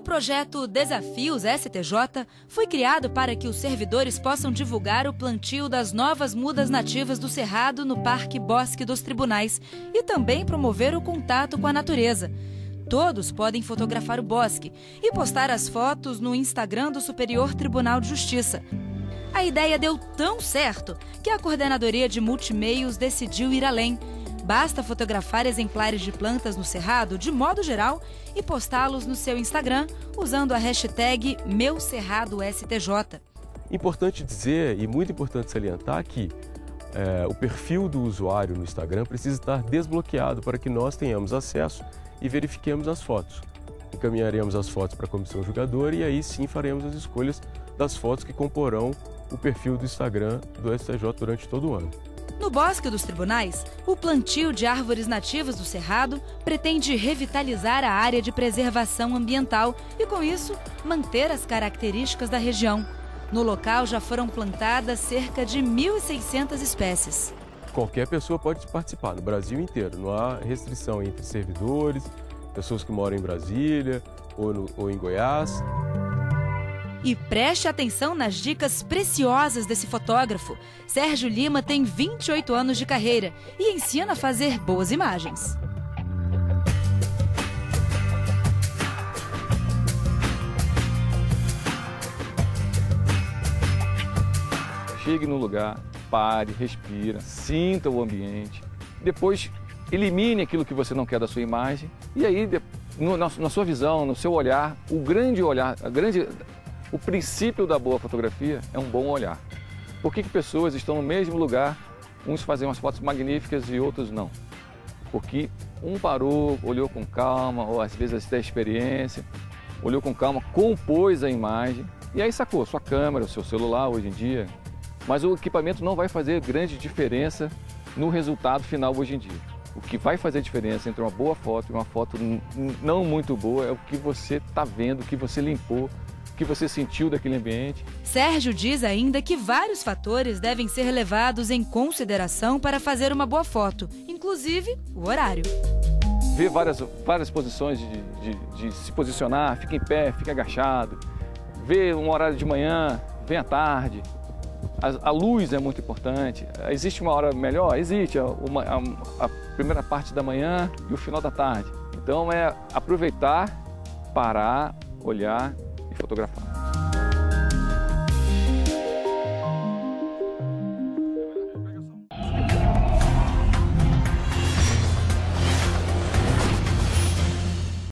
projeto Desafios STJ foi criado para que os servidores possam divulgar o plantio das novas mudas nativas do Cerrado no Parque Bosque dos Tribunais e também promover o contato com a natureza. Todos podem fotografar o bosque e postar as fotos no Instagram do Superior Tribunal de Justiça. A ideia deu tão certo que a Coordenadoria de Multimeios decidiu ir além. Basta fotografar exemplares de plantas no Cerrado, de modo geral, e postá-los no seu Instagram usando a hashtag #MeuCerradoSTJ. Importante dizer e muito importante salientar que o perfil do usuário no Instagram precisa estar desbloqueado para que nós tenhamos acesso e verifiquemos as fotos. Encaminharemos as fotos para a comissão julgadora e aí sim faremos as escolhas das fotos que comporão o perfil do Instagram do STJ durante todo o ano. No Bosque dos Tribunais, o plantio de árvores nativas do Cerrado pretende revitalizar a área de preservação ambiental e, com isso, manter as características da região. No local já foram plantadas cerca de 1.600 espécies. Qualquer pessoa pode participar, no Brasil inteiro. Não há restrição entre servidores, pessoas que moram em Brasília ou em Goiás. E preste atenção nas dicas preciosas desse fotógrafo. Sérgio Lima tem 28 anos de carreira e ensina a fazer boas imagens. Chegue no lugar, pare, respira, sinta o ambiente. Depois, elimine aquilo que você não quer da sua imagem. E aí, na sua visão, no seu olhar, o princípio da boa fotografia é um bom olhar. Por que pessoas estão no mesmo lugar, uns fazem umas fotos magníficas e outros não? Porque um parou, olhou com calma, ou às vezes até a experiência, olhou com calma, compôs a imagem e aí sacou sua câmera, o seu celular hoje em dia. Mas o equipamento não vai fazer grande diferença no resultado final hoje em dia. O que vai fazer diferença entre uma boa foto e uma foto não muito boa é o que você está vendo, o que você limpou, o que você sentiu daquele ambiente. Sérgio diz ainda que vários fatores devem ser levados em consideração para fazer uma boa foto, inclusive o horário. Ver várias posições de se posicionar, fica em pé, fica agachado. Ver um horário de manhã, vem à tarde. A luz é muito importante. Existe uma hora melhor? Existe. A primeira parte da manhã e o final da tarde. Então é aproveitar, parar, olhar